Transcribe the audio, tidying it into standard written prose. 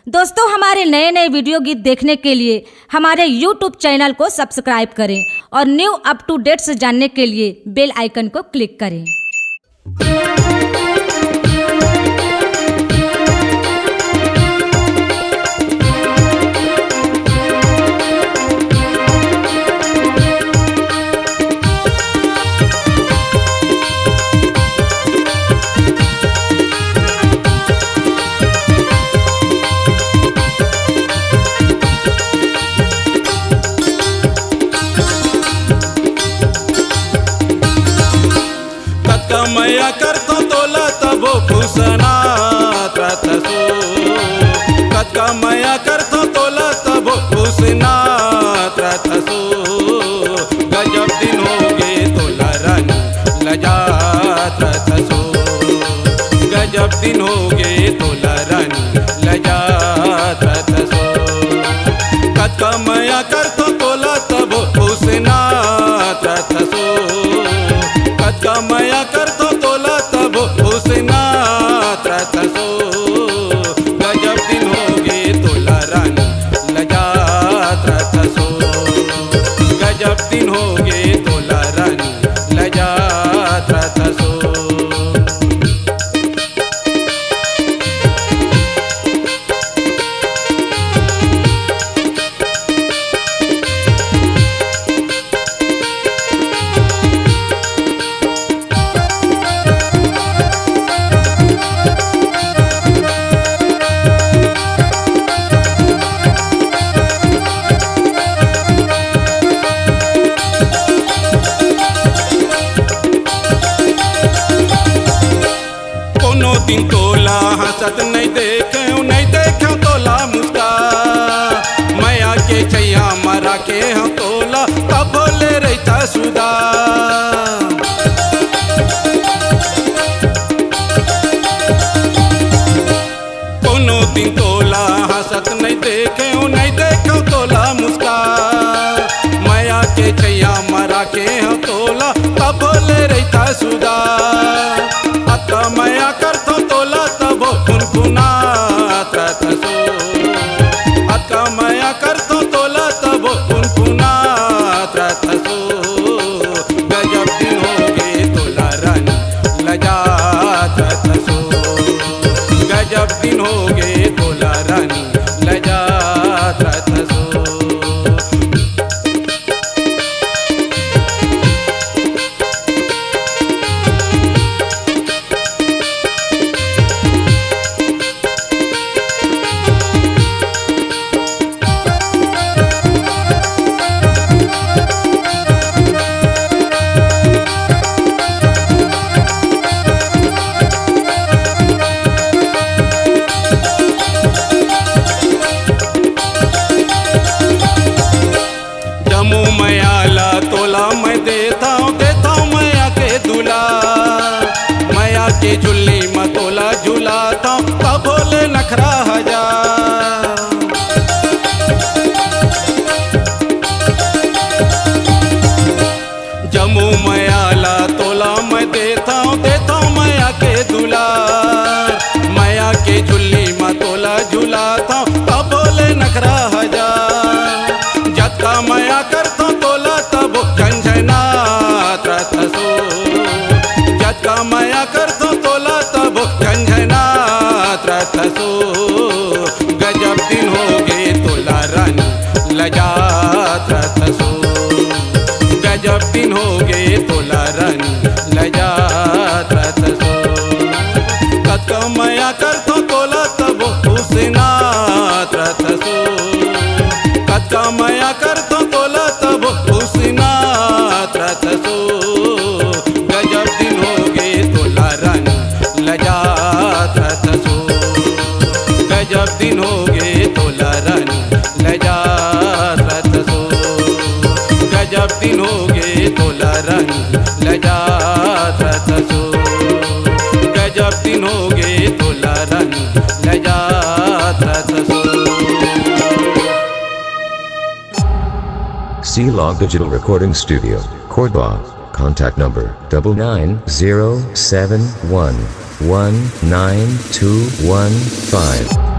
दोस्तों, हमारे नए नए वीडियो गीत देखने के लिए हमारे YouTube चैनल को सब्सक्राइब करें और न्यू अप टू डेट्स जानने के लिए बेल आइकन को क्लिक करें। मैया करतो तोला तबो खुशना त्रथसो कतका मैया करतो तोला तबो खुशना त्रथसो गजब दिन हो गे तोला रानी लजा त्रथसो गजब दिन हो गे तोला रानी लजा त्रथसो कतका मैया करतो तोला तबो खुशना त्रथसो कतका मैया करतो तोला तब हुसना त्रथसो गजब दिन हो गे तोला रानी लजा त्रथसो गजब दिन हो गे तोला रानी लजा त्रथसो। दिन तोला हंसत नहीं देखे तोला मुस्का मैया के छैया मरा के हम तोला तब ले रहता सुदा कोनो दिन तोला हंसत नहीं देखे तोला मुस्का मैया के छैया मरा के हम तोला तब ले रहता सुदा अतका मैया करतो तोला तब खुनखुना त्रथसो अतका मैया करतो तोला तब खुनखुना त्रथसो गजब दिन हो गे तोला रानी लजा त्रथसो गजब दिन हो गे तोला रानी लजा त्रथसो। जमू मैया तोला मैं देता हूँ मैया के दूल्हा मैया के झुल्ली में तोला झुलाता हूँ तब बोले नखरा हजार जमू मैया तोला मैं देता हूँ मैया के दूल्हा मैया के झुल्ली में तोला झुलाता हूँ तब बोले नखरा हजार जतका मैया करतो तोला तब झंझना त्रथसो जतका मैया करतो तोला तब झंझना त्रथसो गजब दिन हो गे तोला रानी लजा त्रथसो गजब दिन हो गे तोला रानी लजा त्रथसो कतका मैया करतो तोला तब हुसना त्रथसो कतका मैया करतो तोला तब हुसना त्रथसो गजब दिन हो गे तोला रानी लजा त्रथसो गजब दिन हो गे तोला रानी लजा त्रथसो गजब दिन हो गे तोला रानी लजा त्रथसो गजब दिन हो गे तोला रानी लजा त्रथसो। C-Log Digital Recording Studio, Cordoba. Contact number 99071192115.